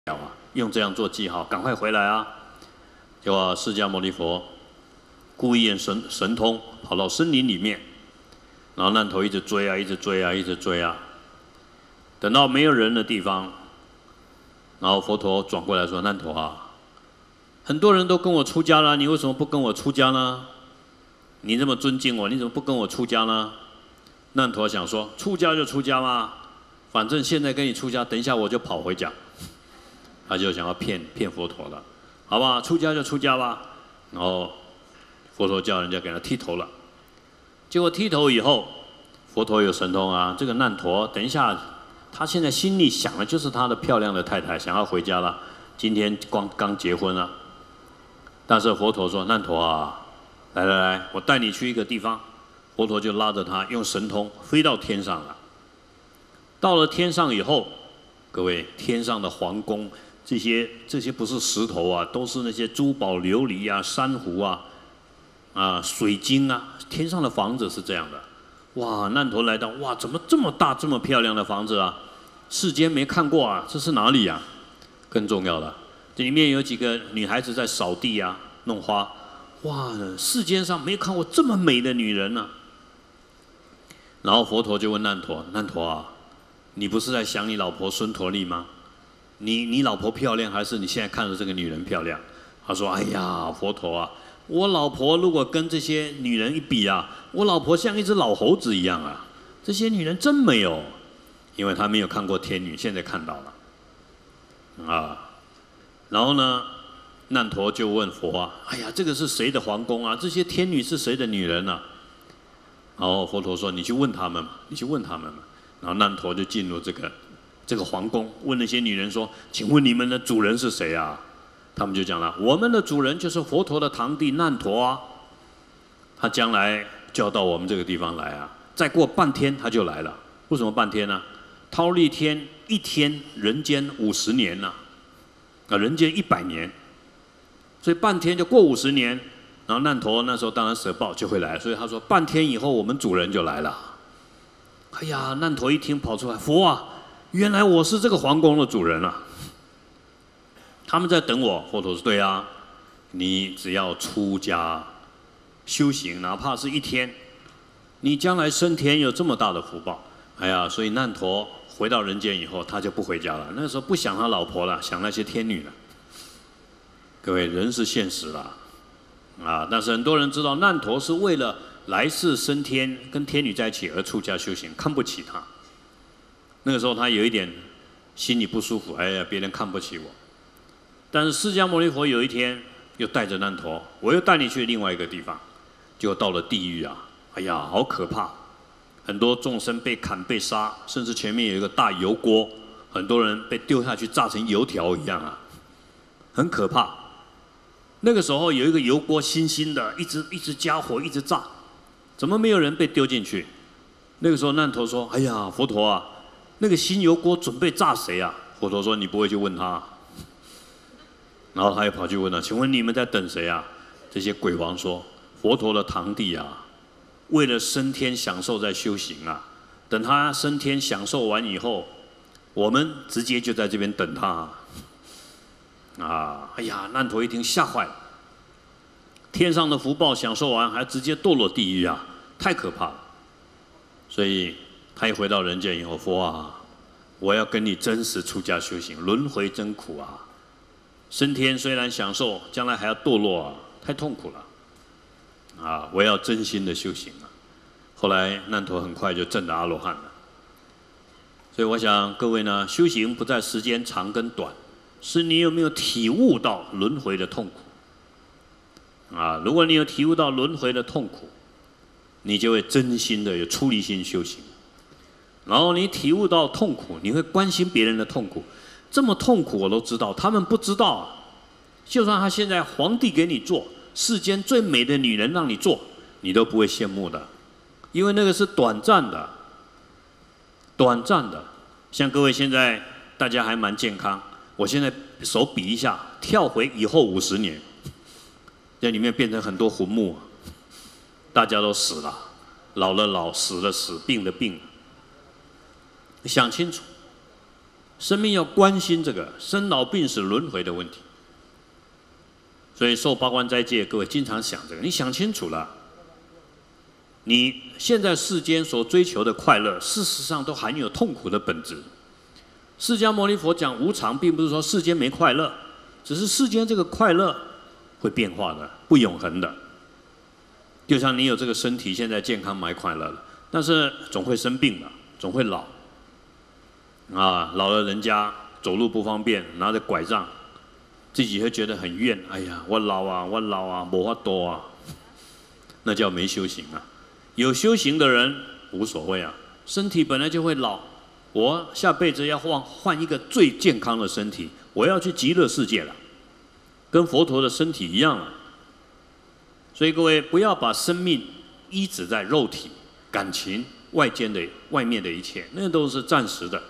用这样做记号，赶快回来啊！结果释迦牟尼佛故意神通，跑到森林里面，然后难陀一直追啊，一直追啊，一直追啊。等到没有人的地方，然后佛陀转过来说：“难陀啊，很多人都跟我出家了，你为什么不跟我出家呢？你这么尊敬我，你怎么不跟我出家呢？”难陀想说：“出家就出家嘛，反正现在跟你出家，等一下我就跑回家。”他就想要骗佛陀了，好吧，出家就出家吧。然后佛陀叫人家给他剃头了，结果剃头以后，佛陀有神通啊，这个难陀等一下，他现在心里想的就是他的漂亮的太太，想要回家了，今天刚结婚了。但是佛陀说：“难陀啊，来来来，我带你去一个地方。”佛陀就拉着他用神通飞到天上了。到了天上以后，各位，天上的皇宫。这些不是石头啊，都是那些珠宝琉璃啊、珊瑚啊、水晶啊。天上的房子是这样的，哇！难陀来到，哇，怎么这么大、这么漂亮的房子啊？世间没看过啊，这是哪里啊？更重要的，这里面有几个女孩子在扫地啊、弄花，哇！世间上没看过这么美的女人呢、然后佛陀就问难陀：“难陀啊，你不是在想你老婆孙陀利吗？你老婆漂亮，还是你现在看的这个女人漂亮？”他说：“哎呀，佛陀啊，我老婆如果跟这些女人一比啊，我老婆像一只老猴子一样啊！这些女人真美哦，因为他没有看过天女，现在看到了啊。然后呢，难陀就问佛啊：‘哎呀，这个是谁的皇宫啊？这些天女是谁的女人啊？’然后佛陀说：‘你去问他们嘛，你去问他们嘛。’然后难陀就进入这个皇宫，问那些女人说：‘请问你们的主人是谁啊？’他们就讲了：‘我们的主人就是佛陀的堂弟难陀啊，他将来就要到我们这个地方来啊，再过半天他就来了。为什么半天呢？忉利天一天，人间50年呐、人间100年，所以半天就过50年。然后难陀那时候当然舍报就会来，所以他说半天以后我们主人就来了。哎呀，难陀一听跑出来，佛啊！原来我是这个皇宫的主人啊！他们在等我。佛陀说：“对啊，你只要出家修行，哪怕是1天，你将来升天有这么大的福报。”哎呀，所以难陀回到人间以后，他就不回家了。那时候不想他老婆了，想那些天女了。各位，人是现实啦，但是很多人知道难陀是为了来世升天，跟天女在一起而出家修行，看不起他。那个时候他有一点心里不舒服，哎呀，别人看不起我。但是释迦牟尼佛有一天又带着难陀，我又带你去另外一个地方，结果到了地狱啊，哎呀，好可怕！很多众生被砍被杀，甚至前面有一个大油锅，很多人被丢下去炸成油条一样啊，很可怕。那个时候有一个油锅新新的，一直加火，一直炸，怎么没有人被丢进去？那个时候难陀说：“哎呀，佛陀啊！”那个新油锅准备炸谁啊？佛陀说：“你不会去问他。”然后他又跑去问了：“请问你们在等谁啊？”这些鬼王说：“佛陀的堂弟啊，为了升天享受在修行啊。等他升天享受完以后，我们直接就在这边等他。”哎呀，难陀一听吓坏了，天上的福报享受完，还直接堕落地狱啊，太可怕了。所以他一回到人间以后，佛啊，我要跟你真实出家修行，轮回真苦啊！升天虽然享受，将来还要堕落啊，太痛苦了。我要真心的修行啊！后来难陀很快就证了阿罗汉了。所以我想各位呢，修行不在时间长跟短，是你有没有体悟到轮回的痛苦。如果你有体悟到轮回的痛苦，你就会真心的有出离心修行。然后你体悟到痛苦，你会关心别人的痛苦。这么痛苦我都知道，他们不知道啊。就算他现在皇帝给你做，世间最美的女人让你做，你都不会羡慕的，因为那个是短暂的，短暂的。像各位现在大家还蛮健康，我现在手比一下，跳回以后50年，在里面变成很多魂木，大家都死了，老了老，死了死，病了病。想清楚， 生命要关心这个生老病死轮回的问题。所以受八关斋戒，各位经常想这个，你想清楚了，你现在世间所追求的快乐，事实上都含有痛苦的本质。释迦牟尼佛讲无常，并不是说世间没快乐，只是世间这个快乐会变化的，不永恒的。就像你有这个身体，现在健康蛮快乐了，但是总会生病了，总会老。老了人家走路不方便，拿着拐杖，自己会觉得很怨。哎呀，我老啊，我老啊，没法多啊，那叫没修行啊。有修行的人无所谓啊，身体本来就会老，我下辈子要换一个最健康的身体，我要去极乐世界了，跟佛陀的身体一样了。所以各位不要把生命依止在肉体、感情、外面的一切，那都是暂时的。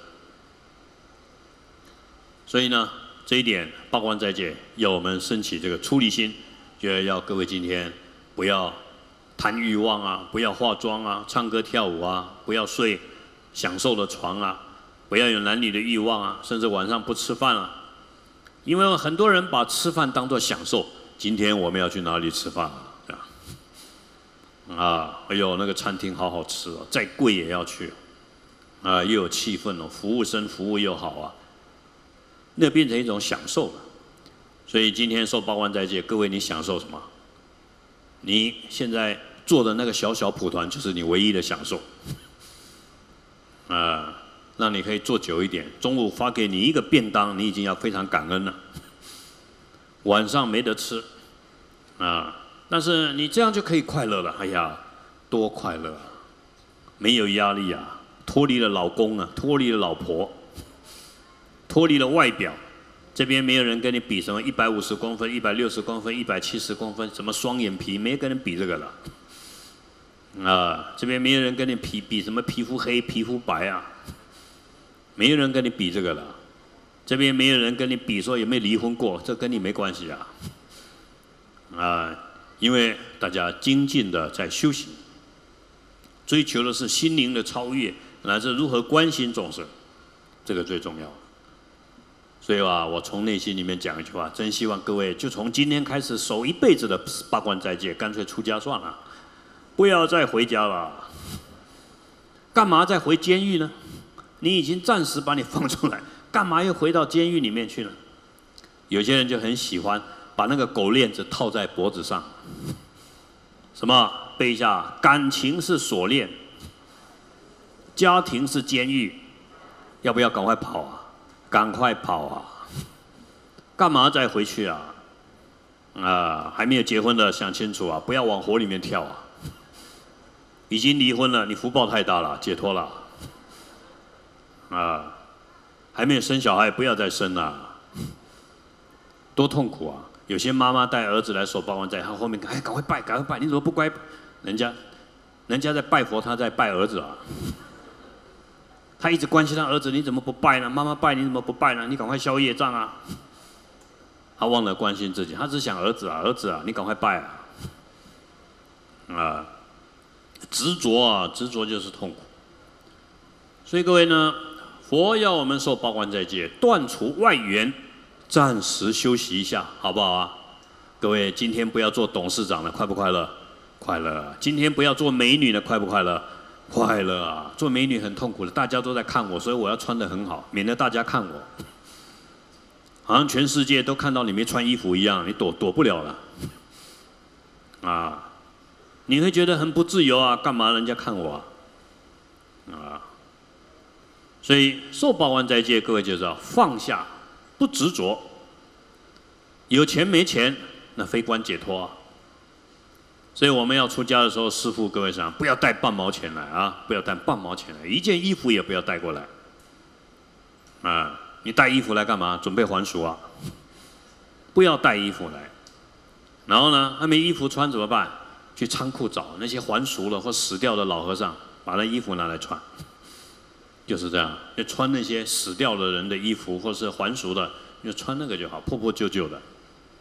所以呢，这一点八关斋戒要我们升起这个出离心，就要各位今天不要贪欲望啊，不要化妆啊，唱歌跳舞啊，不要睡享受的床啊，不要有男女的欲望啊，甚至晚上不吃饭啊。因为很多人把吃饭当作享受，今天我们要去哪里吃饭哎呦，那个餐厅好好吃哦，再贵也要去又有气氛哦，服务生服务又好啊，那变成一种享受了。所以今天受八关斋戒，各位你享受什么？你现在做的那个小小蒲团，就是你唯一的享受。让你可以做久一点。中午发给你一个便当，你已经要非常感恩了。晚上没得吃，但是你这样就可以快乐了。哎呀，多快乐啊！没有压力啊，脱离了老公啊，脱离了老婆，脱离了外表。这边没有人跟你比什么150公分、160公分、170公分，什么双眼皮，没跟人比这个了。这边没有人跟你比什么皮肤黑、皮肤白啊，没有人跟你比这个了。这边没有人跟你比说有没有离婚过，这跟你没关系啊。因为大家精进的在修行，追求的是心灵的超越，乃至如何关心众生，这个最重要。所以我从内心里面讲一句话，真希望各位就从今天开始守一辈子的八关斋戒，干脆出家算了，不要再回家了。干嘛再回监狱呢？你已经暂时把你放出来，干嘛又回到监狱里面去呢？有些人就很喜欢把那个狗链子套在脖子上，什么背一下，感情是锁链，家庭是监狱，要不要赶快跑啊？赶快跑啊！干嘛再回去啊？还没有结婚的想清楚啊，不要往火里面跳啊！已经离婚了，你福报太大了，解脱了。还没有生小孩，不要再生了，多痛苦啊！有些妈妈带儿子来守八关斋，他后面赶快拜，赶快拜，你怎么不乖？人家在拜佛，他在拜儿子啊。他一直关心他儿子，你怎么不拜呢？妈妈拜，你怎么不拜呢？你赶快消业障啊！他忘了关心自己，他只想儿子啊，儿子啊，你赶快拜啊！执着执着就是痛苦。所以各位呢，佛要我们受八关斋戒，断除外缘，暂时休息一下，好不好啊？各位今天不要做董事长了，快不快乐？快乐。今天不要做美女了，快不快乐？快乐啊！做美女很痛苦的，大家都在看我，所以我要穿得很好，免得大家看我，好像全世界都看到你没穿衣服一样，你躲不了了。你会觉得很不自由啊！干嘛人家看我所以受八关斋戒，各位就知道放下，不执着。有钱没钱，那非关解脱啊。所以我们要出家的时候，师父各位讲，不要带半毛钱来啊！不要带半毛钱来，一件衣服也不要带过来。你带衣服来干嘛？准备还俗啊！不要带衣服来。然后呢，他没衣服穿怎么办？去仓库找那些还俗了或死掉的老和尚，把那衣服拿来穿。就是这样，就穿那些死掉的人的衣服，或是还俗的，就穿那个就好，破破旧旧的。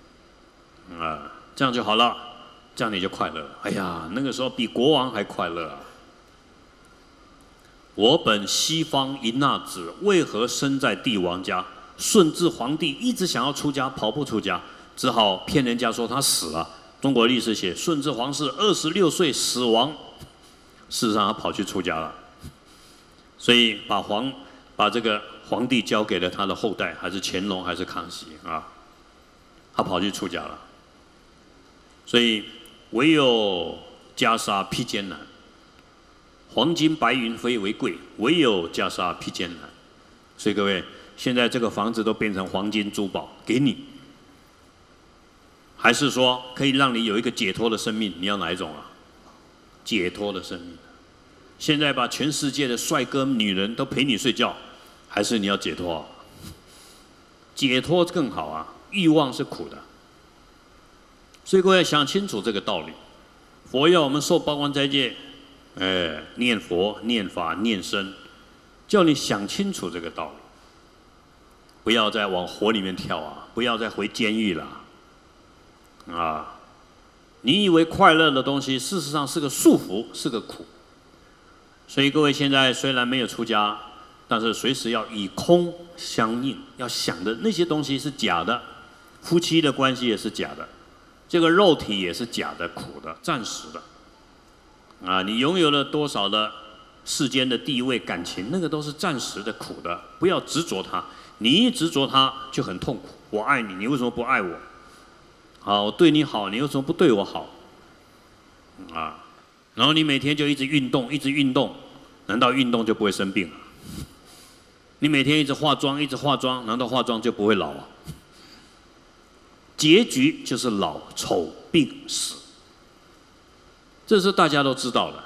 这样就好了。这样你就快乐了。哎呀，那个时候比国王还快乐啊！ 我本西方一纳子，为何生在帝王家？顺治皇帝一直想要出家，跑不出家，只好骗人家说他死了。中国历史写顺治皇室26岁死亡，事实上他跑去出家了。所以把这个皇帝交给了他的后代，还是乾隆还是康熙啊？他跑去出家了。所以唯有袈裟披肩难。黄金白云飞为贵，唯有袈裟披肩难。所以各位，现在这个房子都变成黄金珠宝给你，还是说可以让你有一个解脱的生命？你要哪一种啊？解脱的生命。现在把全世界的帅哥女人都陪你睡觉，还是你要解脱啊？解脱更好啊！欲望是苦的，所以各位想清楚这个道理。佛要我们受八关斋戒。念佛、念法、念僧，叫你想清楚这个道理，不要再往火里面跳啊！不要再回监狱了啊！你以为快乐的东西，事实上是个束缚，是个苦。所以各位现在虽然没有出家，但是随时要以空相应，要想的那些东西是假的，夫妻的关系也是假的，这个肉体也是假的、苦的、暂时的。啊，你拥有了多少的世间的地位、感情，那个都是暂时的、苦的，不要执着它。你一执着它，就很痛苦。我爱你，你为什么不爱我？好，我对你好，你为什么不对我好？啊，然后你每天就一直运动，一直运动，难道运动就不会生病了？你每天一直化妆，一直化妆，难道化妆就不会老啊？结局就是老、丑、病、死。这是大家都知道的，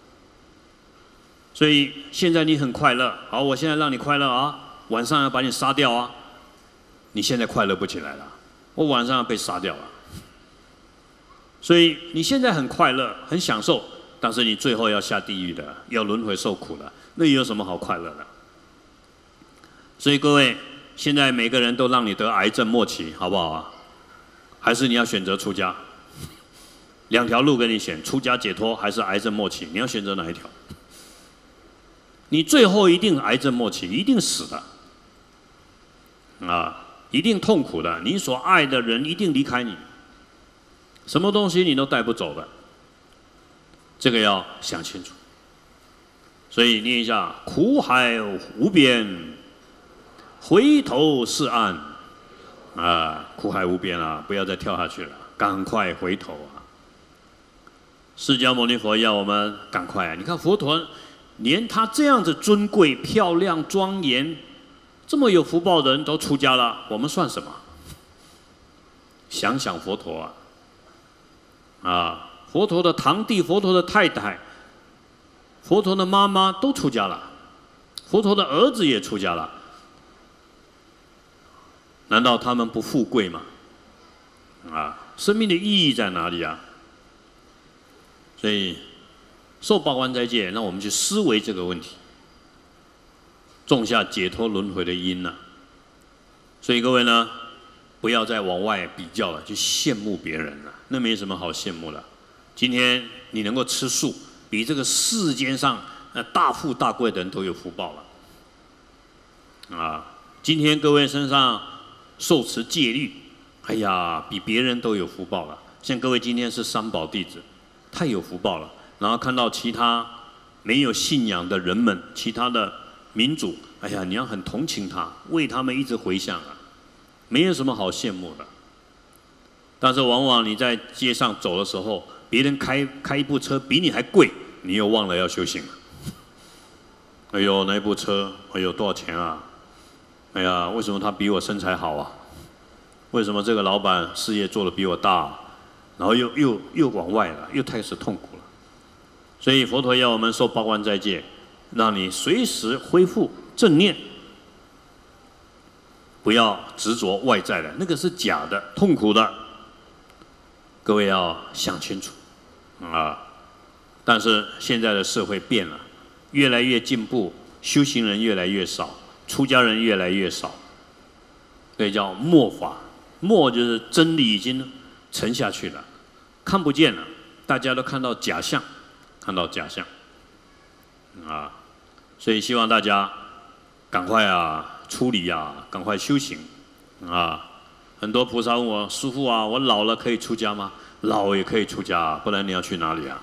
所以现在你很快乐，好，我现在让你快乐啊，晚上要把你杀掉啊，你现在快乐不起来了，我晚上要被杀掉了，所以你现在很快乐，很享受，但是你最后要下地狱的，要轮回受苦的，那有什么好快乐的？所以各位，现在每个人都让你得癌症末期，好不好啊？还是你要选择出家？两条路给你选，出家解脱还是癌症末期？你要选择哪一条？你最后一定癌症末期，一定死的，啊，一定痛苦的。你所爱的人一定离开你，什么东西你都带不走的，这个要想清楚。所以念一下：苦海无边，回头是岸。啊，苦海无边啊，不要再跳下去了，赶快回头啊！释迦牟尼佛要我们赶快啊！你看佛陀，连他这样子尊贵、漂亮、庄严，这么有福报的人都出家了，我们算什么？想想佛陀啊！啊，佛陀的堂弟、佛陀的太太、佛陀的妈妈都出家了，佛陀的儿子也出家了，难道他们不富贵吗？啊，生命的意义在哪里啊？所以，受八关斋戒，让我们去思维这个问题，种下解脱轮回的因呢。所以各位呢，不要再往外比较了，去羡慕别人了，那没什么好羡慕的。今天你能够吃素，比这个世间上大富大贵的人都有福报了。啊，今天各位身上受持戒律，哎呀，比别人都有福报了。像各位今天是三宝弟子。太有福报了，然后看到其他没有信仰的人们，其他的民主，哎呀，你要很同情他，为他们一直回向啊，没有什么好羡慕的。但是往往你在街上走的时候，别人开一部车比你还贵，你又忘了要修行了。哎呦，那一部车，哎呦，多少钱啊？哎呀，为什么他比我身材好啊？为什么这个老板事业做得比我大啊？然后又往外了，又开始痛苦了。所以佛陀要我们受八关斋戒，让你随时恢复正念，不要执着外在的，那个是假的、痛苦的。各位要想清楚啊！但是现在的社会变了，越来越进步，修行人越来越少，出家人越来越少，所以叫末法。末就是真理已经沉下去了。看不见了，大家都看到假象，看到假象，啊， 所以希望大家赶快出离赶快修行很多菩萨问我师父我老了可以出家吗？老也可以出家不然你要去哪里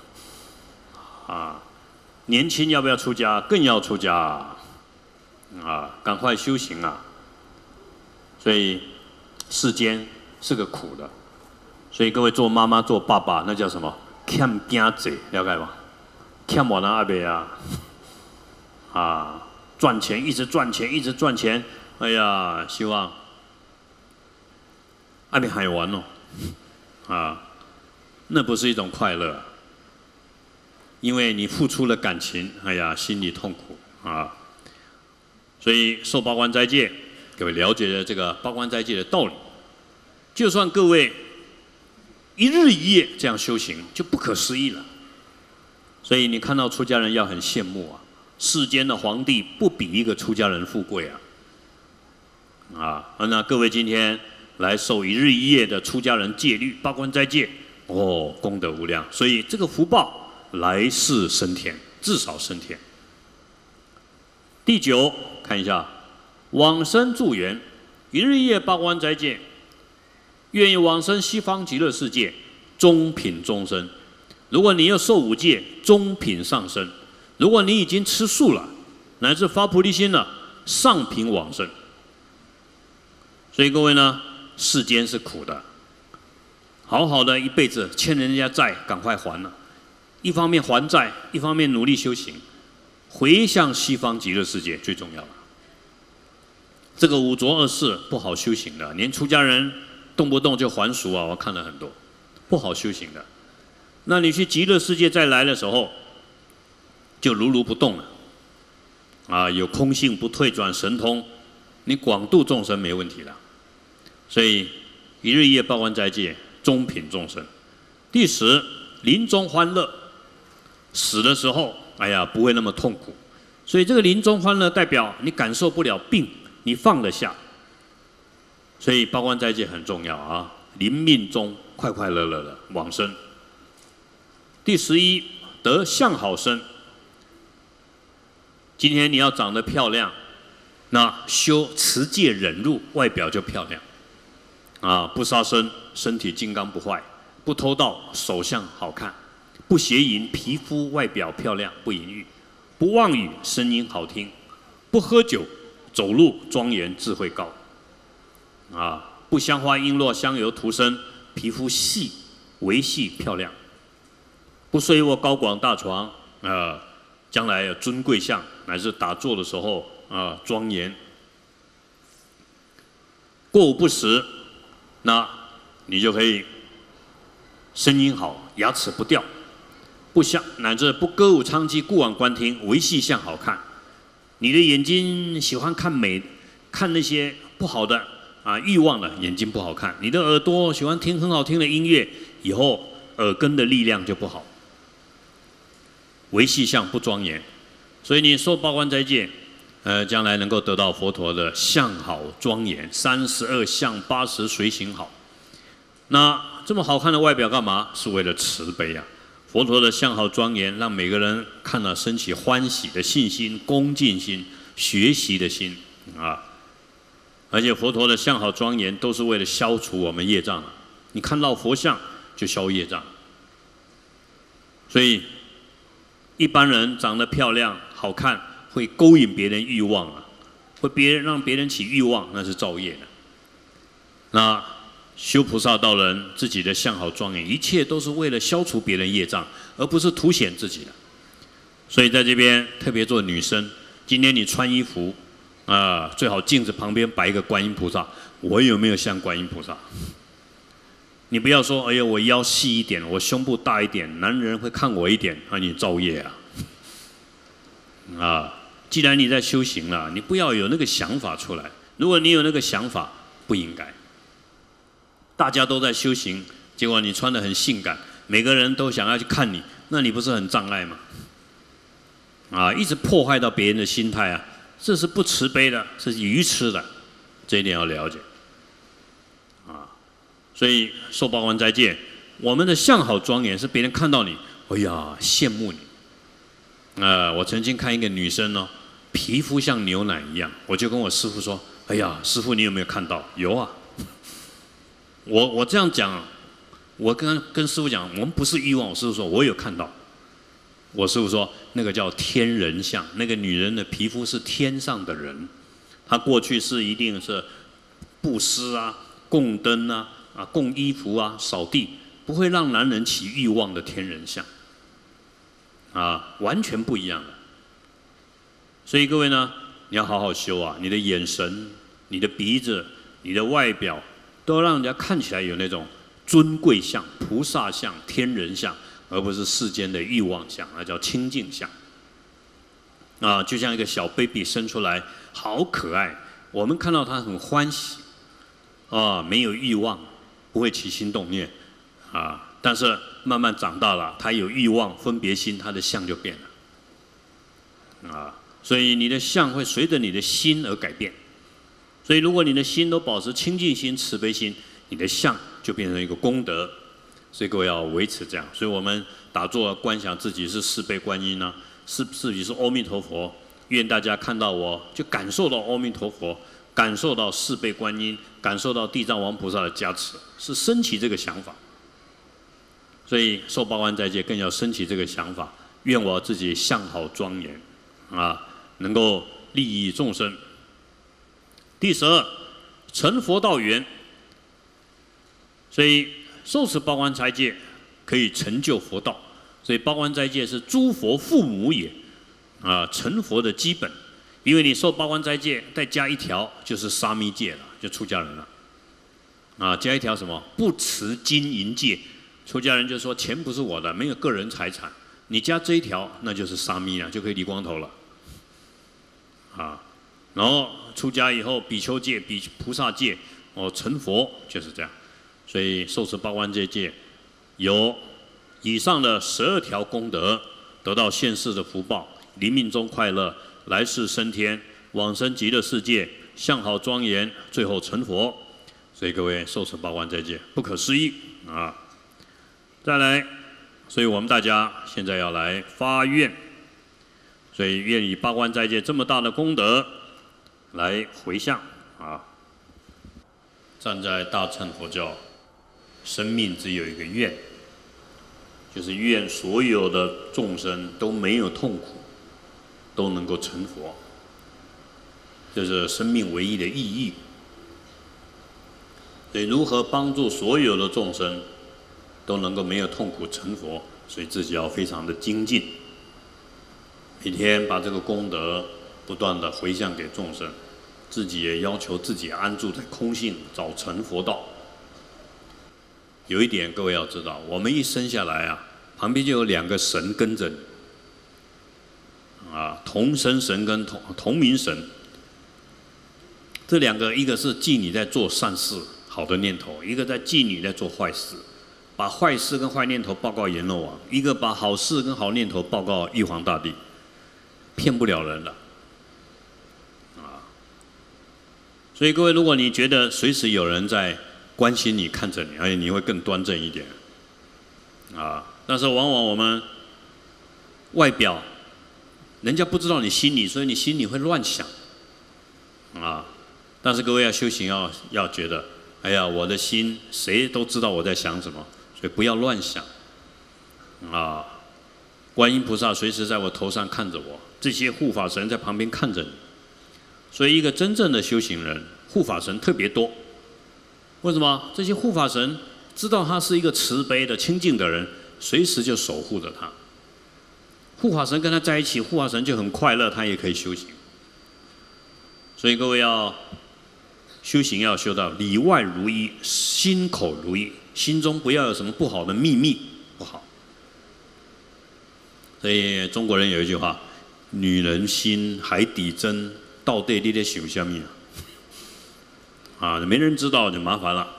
年轻要不要出家？更要出家赶快修行所以世间是个苦的，所以各位做妈妈做爸爸那叫什么？欠囝债，了解吗？欠我那阿伯赚钱一直赚钱一直赚钱，哎呀，希望阿伯还完那不是一种快乐，因为你付出了感情，哎呀，心里痛苦所以受八关斋戒，各位了解了这个八关斋戒的道理，就算各位一日一夜这样修行，就不可思议了。所以你看到出家人要很羡慕世间的皇帝不比一个出家人富贵那各位今天来受一日一夜的出家人戒律八关斋戒，功德无量，所以这个福报来世升天，至少升天。第9，看一下往生助缘，一日一夜八关斋戒，愿意往生西方极乐世界，中品终身。如果你要受5戒，中品上升；如果你已经吃素了，乃至发菩提心了，上品往生。所以各位呢，世间是苦的，好好的一辈子欠人家债，赶快还了。一方面还债，一方面努力修行，回向西方极乐世界最重要了。这个5浊恶世不好修行的，连出家人动不动就还俗我看了很多，不好修行的。那你去极乐世界再来的时候，就如如不动了有空性不退转神通，你广度众生没问题了。所以一日一夜八关斋戒，中品众生。第10，临终欢乐，死的时候哎呀不会那么痛苦。所以这个临终欢乐代表你感受不了病，你放得下。所以八关斋戒很重要临命中快快乐乐的往生。第11，得相好身。今天你要长得漂亮，那修持戒忍辱，外表就漂亮不杀生，身体金刚不坏；不偷盗，手相好看；不邪淫，皮肤外表漂亮不淫欲；不妄语，声音好听；不喝酒，走路庄严智慧高不香花璎珞香油涂身，皮肤细维细漂亮；不睡卧高广大床将来有尊贵相，乃至打坐的时候庄严。过午不食，那你就可以声音好，牙齿不掉；不香乃至不歌舞娼妓，故往观听，维系相好看。你的眼睛喜欢看美，看那些不好的欲望的眼睛不好看；你的耳朵喜欢听很好听的音乐，以后耳根的力量就不好。维系相不庄严，所以你受八关斋戒，将来能够得到佛陀的相好庄严，32相80随行好。那这么好看的外表干嘛？是为了慈悲佛陀的相好庄严，让每个人看了升起欢喜的信心、恭敬心、学习的心而且佛陀的相好庄严都是为了消除我们业障你看到佛像就消业障。所以一般人长得漂亮好看，会勾引别人欲望会让别人起欲望，那是造业的。那修菩萨道人自己的相好庄严，一切都是为了消除别人业障，而不是凸显自己的。所以在这边特别做女生，今天你穿衣服最好镜子旁边摆一个观音菩萨，我有没有像观音菩萨？你不要说，哎呀，我腰细一点，我胸部大一点，男人会看我一点，你造业既然你在修行了，你不要有那个想法出来。如果你有那个想法，不应该。大家都在修行，结果你穿得很性感，每个人都想要去看你，那你不是很障碍吗？一直破坏到别人的心态这是不慈悲的，是愚痴的，这一点要了解。所以受八关斋戒，我们的相好庄严是别人看到你，哎呀羡慕你， 我曾经看一个女生哦，皮肤像牛奶一样，我就跟我师父说：“哎呀，师父你有没有看到？”有啊。我这样讲，我跟师父讲，我们不是欲望。我师父说我有看到。我师父说那个叫天人相，那个女人的皮肤是天上的人，她过去是一定是布施啊、供灯啊、供衣服啊、扫地，不会让男人起欲望的天人相。完全不一样的。所以各位呢，你要好好修啊，你的眼神、你的鼻子、你的外表，都让人家看起来有那种尊贵相、菩萨相、天人相，而不是世间的欲望相，那叫清净相。就像一个小 baby 生出来，好可爱，我们看到他很欢喜，没有欲望，不会起心动念，但是慢慢长大了，他有欲望、分别心，他的相就变了。所以你的相会随着你的心而改变。所以如果你的心都保持清净心、慈悲心，你的相就变成一个功德。所以各位要维持这样。所以我们打坐观想自己是四倍观音呢，自己是阿弥陀佛。愿大家看到我就感受到阿弥陀佛，感受到四倍观音，感受到地藏王菩萨的加持，是升起这个想法。所以受八关斋戒更要升起这个想法，愿我自己相好庄严，能够利益众生。第12，成佛道缘。所以受持八关斋戒可以成就佛道，所以八关斋戒是诸佛父母也，成佛的基本。因为你受八关斋戒，再加一条就是沙弥戒了，就出家人了。加一条什么？不持金银戒。出家人就说钱不是我的，没有个人财产。你加这一条，那就是沙弥了，就可以理光头了。然后出家以后，比丘戒、菩萨戒，成佛就是这样。所以受持八关斋戒，有以上的12条功德，得到现世的福报，临命中快乐，来世升天，往生极乐世界，相好庄严，最后成佛。所以各位受持八关斋戒，不可思议啊！再来，所以我们大家现在要来发愿，所以愿以八关斋戒这么大的功德来回向站在大乘佛教，生命只有一个愿，就是愿所有的众生都没有痛苦，都能够成佛，这是生命唯一的意义。所以如何帮助所有的众生都能够没有痛苦成佛，所以自己要非常的精进，每天把这个功德不断的回向给众生，自己也要求自己安住在空性，早成佛道。有一点各位要知道，我们一生下来旁边就有2个神跟着你，同生神跟同名神。这2个，一个是记你在做善事好的念头，一个在记你在做坏事，把坏事跟坏念头报告阎罗王，一个把好事跟好念头报告玉皇大帝，骗不了人的。所以各位，如果你觉得随时有人在关心你、看着你，而且你会更端正一点。但是往往我们外表，人家不知道你心里，所以你心里会乱想。但是各位要修行要觉得，哎呀，我的心谁都知道我在想什么，所以不要乱想。观音菩萨随时在我头上看着我，这些护法神在旁边看着你。所以一个真正的修行人，护法神特别多。为什么？这些护法神知道他是一个慈悲的、清净的人，随时就守护着他。护法神跟他在一起，护法神就很快乐，他也可以修行。所以各位要修行，要修到里外如一，心口如一，心中不要有什么不好的秘密，不好。所以中国人有一句话：“女人心，海底针。”到底你在想什么没人知道就麻烦了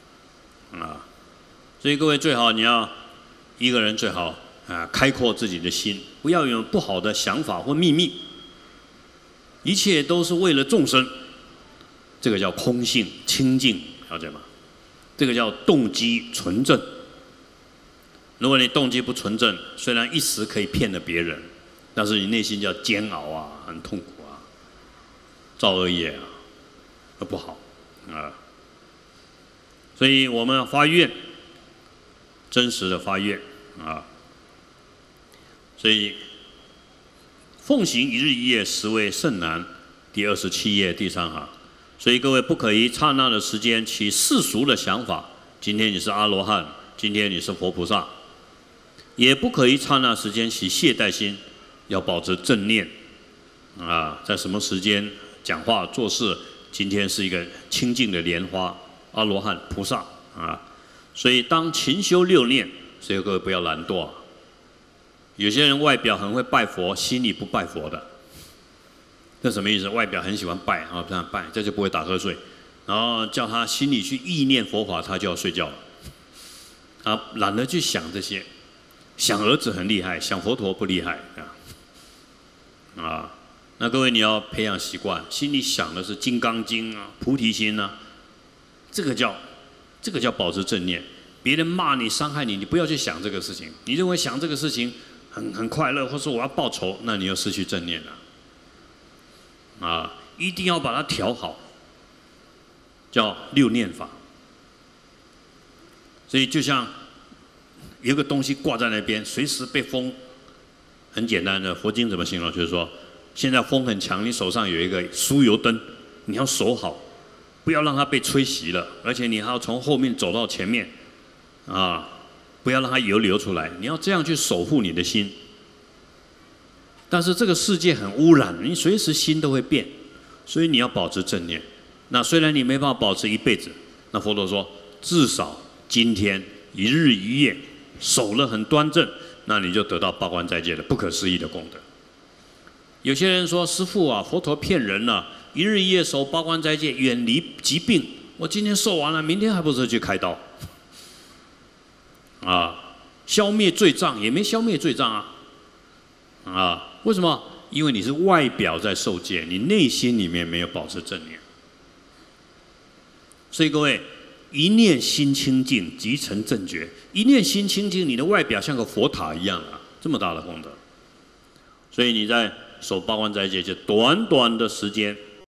所以各位最好你要一个人最好开阔自己的心，不要有不好的想法或秘密，一切都是为了众生，这个叫空性清净，了解吗？这个叫动机纯正。如果你动机不纯正，虽然一时可以骗了别人， 但是你内心叫煎熬啊，很痛苦啊，造恶业啊，那不好啊。所以我们要发愿，真实的发愿啊。所以奉行一日一夜，实为甚难。第27页第3行。所以各位不可以刹那的时间起世俗的想法。今天你是阿罗汉，今天你是佛菩萨，也不可以刹那时间起懈怠心，要保持正念啊。在什么时间讲话做事，今天是一个清净的莲花，阿罗汉菩萨啊。所以当勤修6念，所以各位不要懒惰。有些人外表很会拜佛，心里不拜佛的，这什么意思？外表很喜欢拜啊，这样拜，这就不会打瞌睡。然后叫他心里去意念佛法，他就要睡觉了。啊，懒得去想这些，想儿子很厉害，想佛陀不厉害啊。那各位你要培养习惯，心里想的是《金刚经》啊、菩提心啊，这个叫保持正念。别人骂你、伤害你，你不要去想这个事情。你认为想这个事情很快乐，或者我要报仇，那你又失去正念了。啊，一定要把它调好，叫6念法。所以就像有个东西挂在那边，随时被风，很简单的佛经怎么形容？就是说，现在风很强，你手上有一个酥油灯，你要守好，不要让它被吹熄了，而且你还要从后面走到前面，啊，不要让它油流出来，你要这样去守护你的心。但是这个世界很污染，你随时心都会变，所以你要保持正念。那虽然你没办法保持一辈子，那佛陀说，至少今天一日一夜守了很端正，那你就得到八关斋戒的不可思议的功德。有些人说，师父啊，佛陀骗人了，一日一夜守八关斋戒，远离疾病。我今天受完了，明天还不是去开刀？啊，消灭罪障也没消灭罪障啊！啊，为什么？因为你是外表在受戒，你内心里面没有保持正念。所以各位，一念心清净，即成正觉。一念心清净，你的外表像个佛塔一样啊，这么大的功德。所以你在守八关斋戒，就短短的时间，